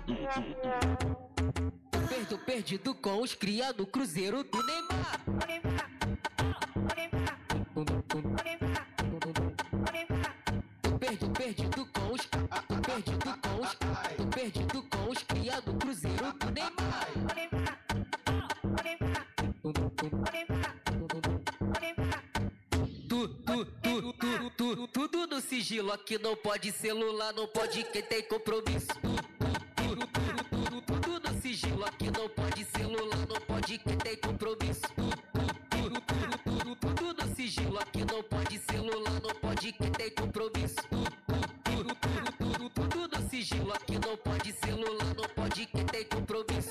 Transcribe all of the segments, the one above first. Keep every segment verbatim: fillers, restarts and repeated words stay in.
Perdo perdido com os cria do Cruzeiro do Neymar. Perdo perdido com os perdido com os perdido com os cria do Cruzeiro do Neymar. Tu, tu, tu, tu, tu, tudo no sigilo, aqui não pode celular, não pode quem tem compromisso. Tu, tu, tu, tu, tudo no sigilo, aqui não pode celular, não pode quem tem compromisso. Tu, tu, tu, tu, tudo no sigilo, aqui não pode celular, não pode quem tem compromisso. Tu, tu, tu, tudo no sigilo, aqui não pode celular, não pode quem tem compromisso.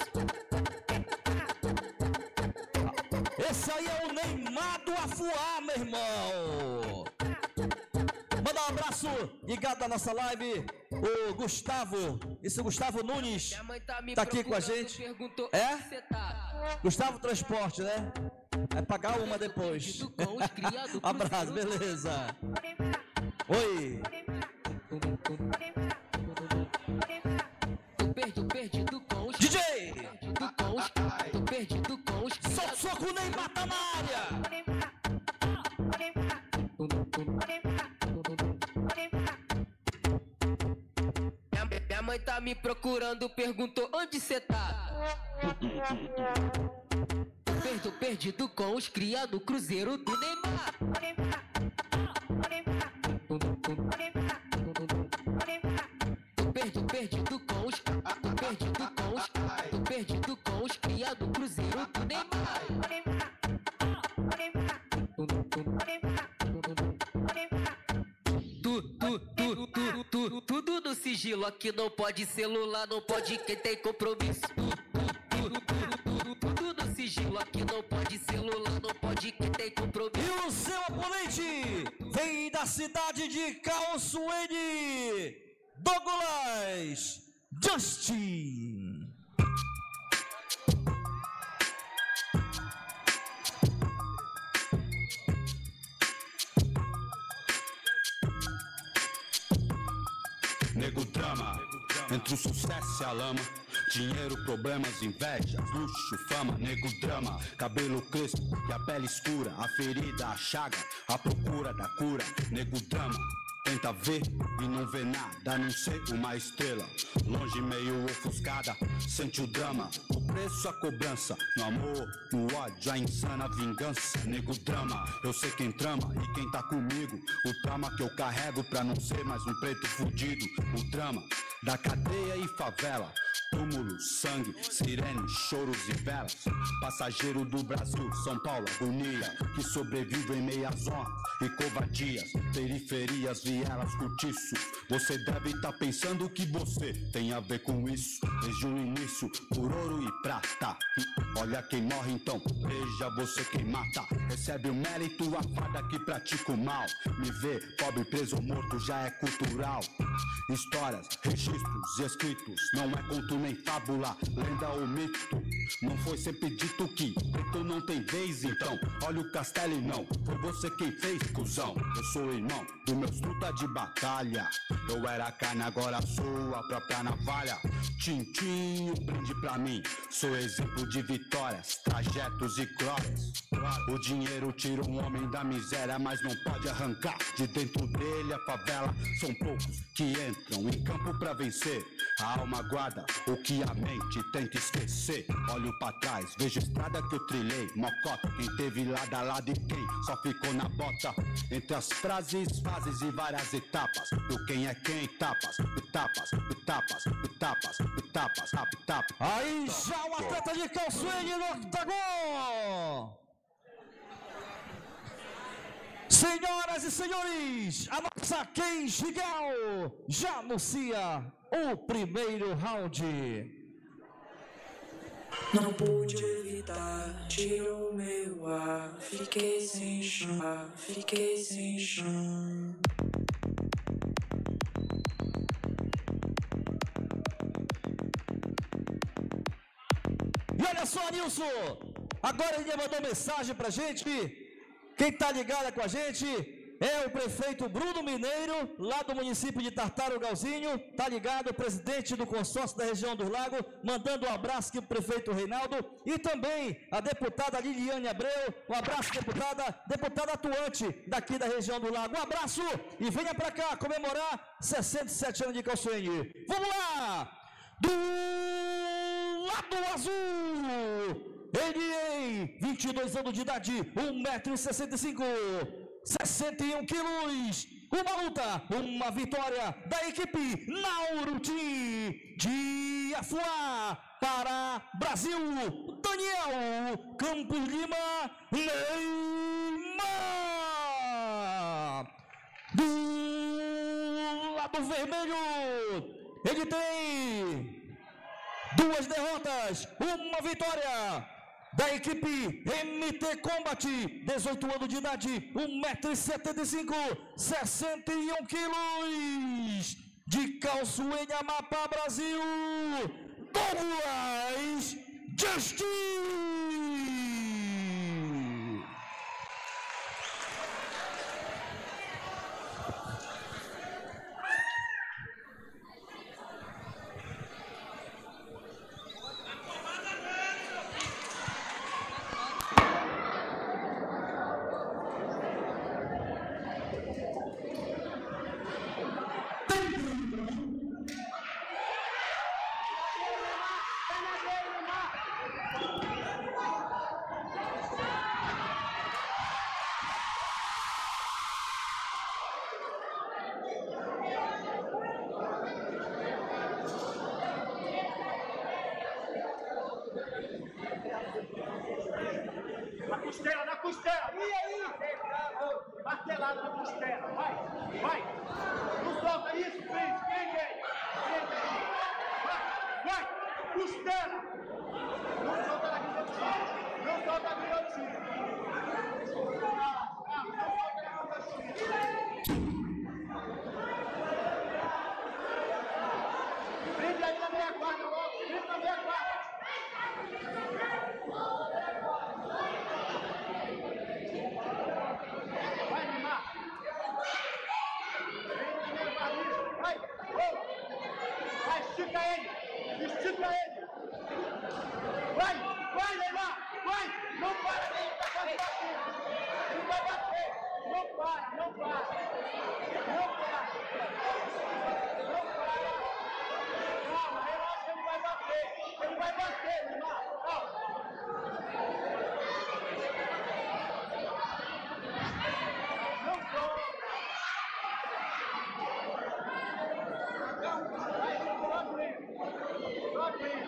Esse aí é o Neymar do Afuá, meu irmão. Manda um abraço ligado na nossa live. O Gustavo, esse é o Gustavo Nunes, tá aqui com a gente. É? Gustavo Transporte, né? Vai pagar uma depois. Abraço, beleza. Oi. D J! Solta o soco, o Neymar tá na área! Minha mãe tá me procurando, perguntou onde cê tá. Perdo perdido com os cria do Cruzeiro do Neymar. Perdo perdido com os perdido com os perdido com os cria do Cruzeiro do Neymar. Tu, tu, tu, tu, tu, tudo no sigilo, aqui não pode celular, não pode quem tem compromisso. Tu, tu, tu, tudo no sigilo, aqui não pode celular, não pode quem tem compromisso. E o seu oponente vem da cidade de Caosuene, Douglas Justin. Nego drama, entre o sucesso e a lama. Dinheiro, problemas, inveja, luxo, fama. Nego drama, cabelo crespo e a pele escura. A ferida, a chaga, a procura da cura. Nego drama, tenta ver e não vê nada, a não ser uma estrela. Longe, meio ofuscada, sente o drama. O preço, a cobrança, no amor, no ódio, a insana vingança. Nego drama, eu sei quem trama e quem tá comigo. O trauma que eu carrego pra não ser mais um preto fudido. O drama da cadeia e favela. Túmulo, sangue, sirene, choros e velas. Passageiro do Brasil, São Paulo, agonia. Que sobrevive em meias honras e covardias. Periferias, vielas, cortiços. Você deve tá pensando que você tem a ver com isso. Desde o início, por ouro e prata. Olha quem morre então, veja você quem mata. Recebe o mérito, a farda que pratica o mal. Me vê, pobre, preso ou morto, já é cultural. Histórias, registros e escritos. Não é conto nem fábula, lenda ou mito. Não foi sempre dito que preto não tem vez, então olha o castelo e não foi você quem fez, cuzão. Eu sou irmão dos meus luta de batalha. Eu era carne, agora sou a própria navalha. Tintim, um brinde pra mim. Sou exemplo de vitórias, trajetos e glórias. O dinheiro tira um homem da miséria, mas não pode arrancar de dentro dele a favela. São poucos que entram em campo pra vencer. A alma guarda o que a mente tenta esquecer. Olho pra trás, vejo a estrada que eu trilhei. Mocota, quem teve lado a lado e quem só ficou na bota. Entre as frases, fases e várias etapas. Do quem é quem, tapas, etapas, etapas, etapas, etapas, etapas. Aí já o atleta de Caosuene no octagon. Senhoras e senhores, a nossa Ken Gigal já anuncia o primeiro round. Não pude evitar, tirou meu ar. Fiquei sem chão, fiquei sem chão. E olha só, Nilson, agora ele mandou mensagem pra gente. Quem tá ligado com a gente, é o prefeito Bruno Mineiro, lá do município de Tartarugalzinho, tá ligado, presidente do consórcio da região dos Lagos, mandando um abraço aqui pro prefeito Reinaldo, e também a deputada Liliane Abreu, um abraço, deputada, deputada atuante daqui da região do Lago, um abraço, e venha para cá comemorar sessenta e sete anos de Calçoene. Vamos lá! Do lado azul, ele em vinte e dois anos de idade, um metro e sessenta e cinco, sessenta e um quilos, uma luta, uma vitória da equipe Nauru Team de Afuá para Brasil, Daniel Campos Lima Neymar. Do lado vermelho, ele tem duas derrotas, uma vitória da equipe M T Combat, dezoito anos de idade, um metro e setenta e cinco, sessenta e um quilos, de Calçoene, Amapá, Brasil, Douglas Justin. Costela, na costela, e aí? Martelada na costela, vai, vai, não solta isso, prende, prende aí, prende aí, vai, vai, costela, não solta na guilhotina, não solta a guilhotina, calma, calma, não solta na guilhotina, prende aí na meia guarda logo, prende na meia guarda. Vai, Neymar! Vai, vai, estica ele! Estica ele! Vai, vai, Neymar! Vai! Não para, ele tá quase batendo! Ele vai bater! Não para, não para! Não para! Não para! Calma, relaxa, ele vai bater! Ele vai bater, Neymar! Calma! Não toca! Vai, sobe ele! Sobe ele!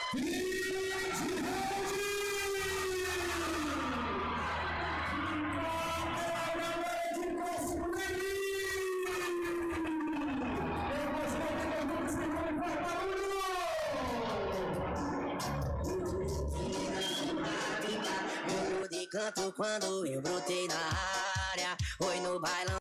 Canto quando eu brotei na área, foi no bailão.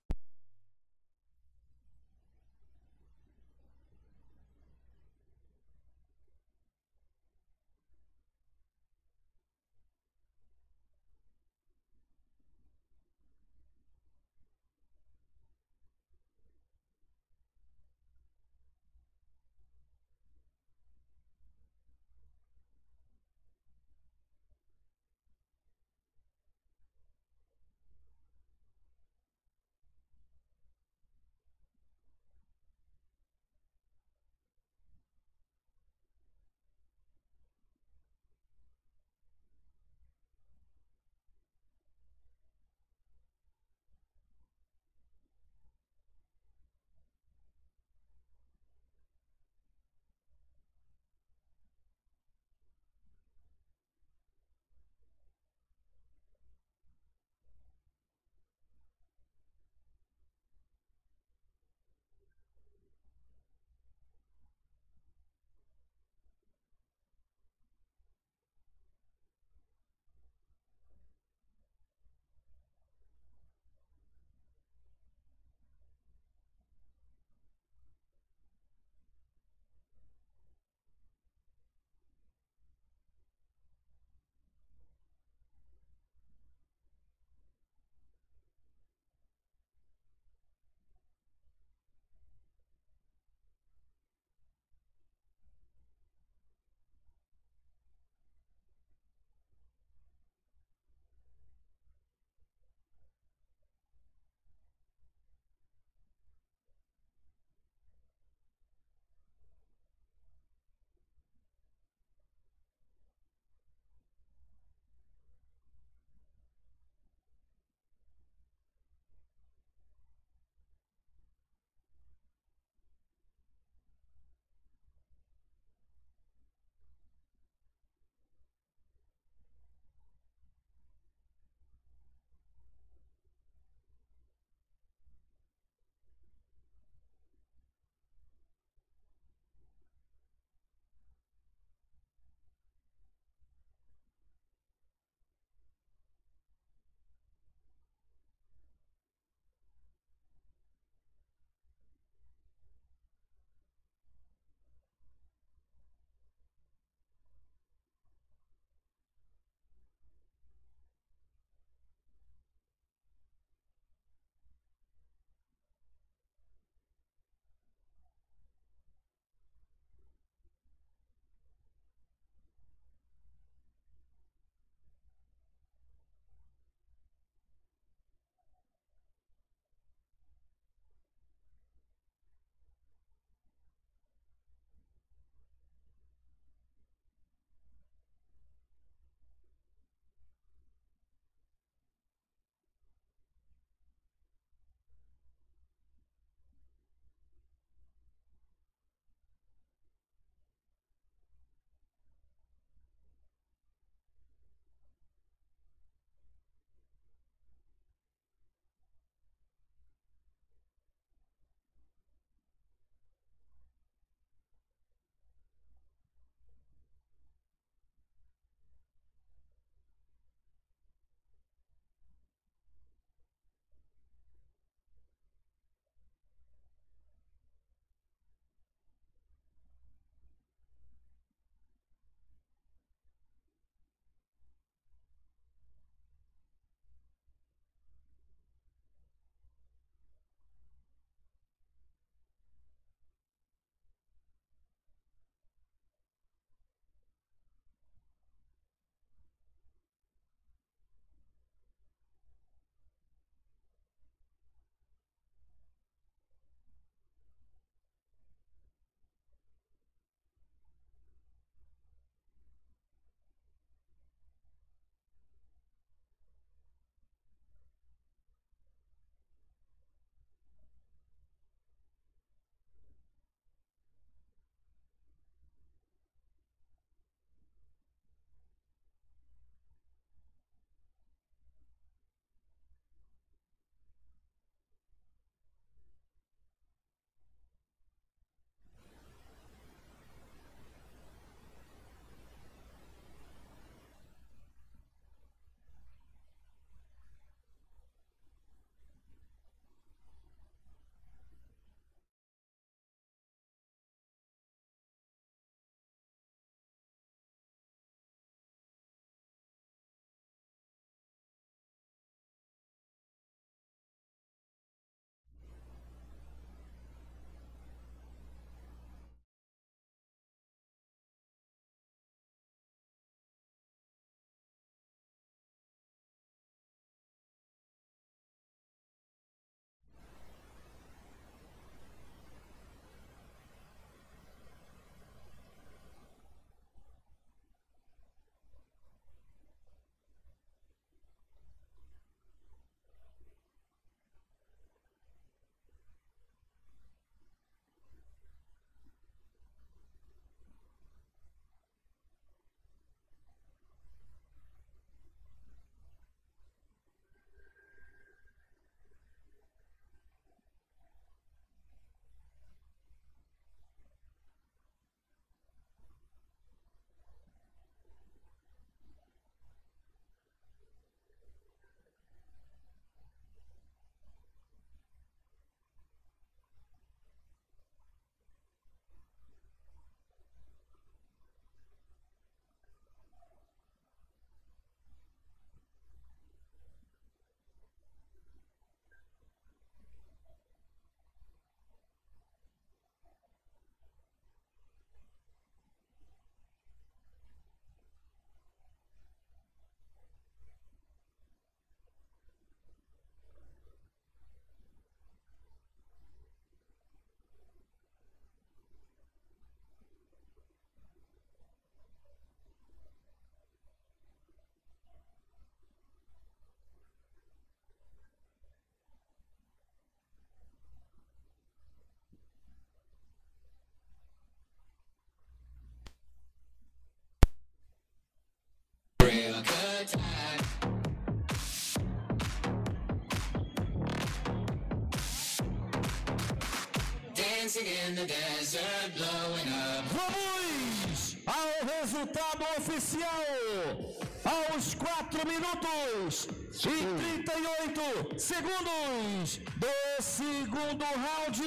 Vamos ao resultado oficial. Aos quatro minutos e trinta e oito segundos do segundo round.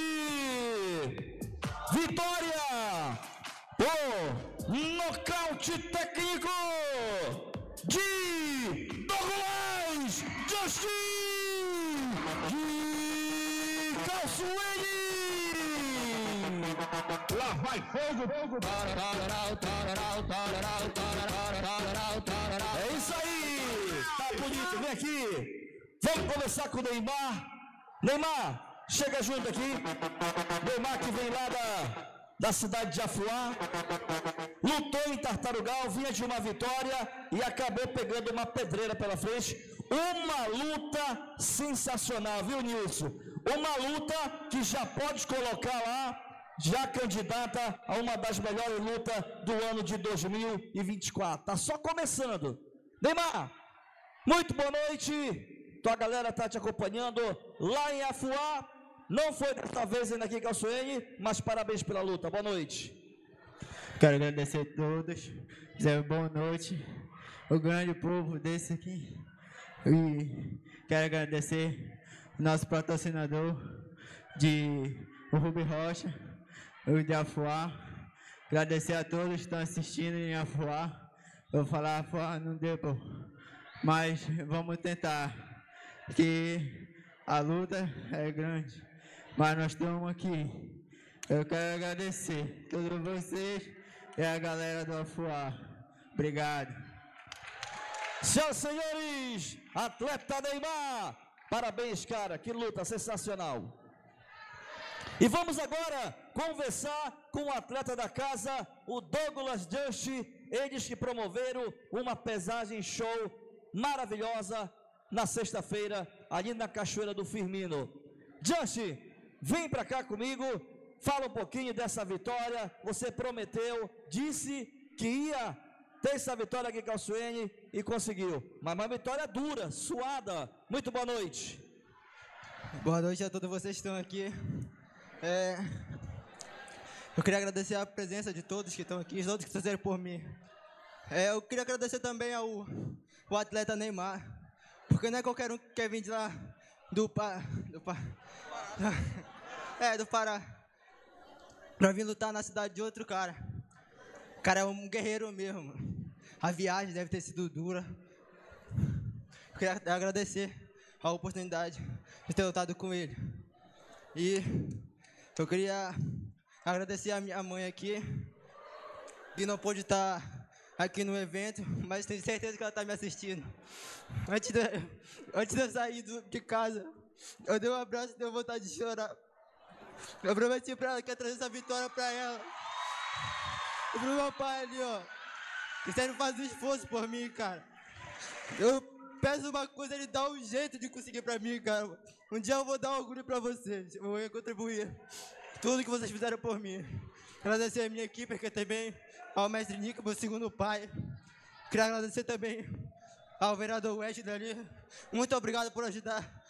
Vitória por nocaute técnico de Douglas Justin de Calçoene. Lá vai fogo, fogo. É isso aí. Tá bonito. Vem aqui. Vamos conversar com o Neymar. Neymar, chega junto aqui. Neymar que vem lá da... da cidade de Afuá, lutou em Tartarugal, vinha de uma vitória e acabou pegando uma pedreira pela frente. Uma luta sensacional, viu, Nilson? Uma luta que já pode colocar lá, já candidata a uma das melhores lutas do ano de dois mil e vinte e quatro. Tá só começando. Neymar, muito boa noite. Tua galera tá te acompanhando lá em Afuá. Não foi desta vez ainda aqui em Calçoene, mas parabéns pela luta. Boa noite. Quero agradecer a todos, dizer boa noite, o grande povo desse aqui. E quero agradecer o nosso patrocinador, de, o Rubi Rocha, o de Afuá. Agradecer a todos que estão assistindo em Afuá. Eu vou falar Afuá, não deu, pô. Mas vamos tentar, que a luta é grande. Mas nós estamos aqui. Eu quero agradecer a todos vocês e a galera do Afuá. Obrigado. Senhoras e senhores, atleta Neymar. Parabéns, cara. Que luta sensacional. E vamos agora conversar com o atleta da casa, o Douglas Just. Eles que promoveram uma pesagem show maravilhosa na sexta-feira, ali na Cachoeira do Firmino. Just, vem pra cá comigo, fala um pouquinho dessa vitória. Você prometeu, disse que ia ter essa vitória aqui em Calçoene e conseguiu. Mas uma vitória dura, suada. Muito boa noite. Boa noite a todos vocês que estão aqui. É... Eu queria agradecer a presença de todos que estão aqui, todos que fizeram por mim. É, eu queria agradecer também ao, ao atleta Neymar, porque não é qualquer um que quer vir de lá do Pará, do Pará, é, do Pará, pra vir lutar na cidade de outro cara. O cara é um guerreiro mesmo, mano. A viagem deve ter sido dura. Eu queria agradecer a oportunidade de ter lutado com ele. E eu queria agradecer a minha mãe aqui, que não pôde estar aqui no evento, mas tenho certeza que ela está me assistindo. Antes de, antes de eu sair do, de casa, eu dei um abraço e dei vontade de chorar. Eu prometi para ela que ia trazer essa vitória para ela. E pro meu pai ali, ó, que sempre faz um esforço por mim, cara. Eu peço uma coisa, ele dá um jeito de conseguir para mim, cara. Um dia eu vou dar um orgulho para vocês, eu vou contribuir tudo que vocês fizeram por mim. Agradecer a minha equipe, que também ao mestre Nico, meu segundo pai. Queria agradecer também ao vereador West dali. Muito obrigado por ajudar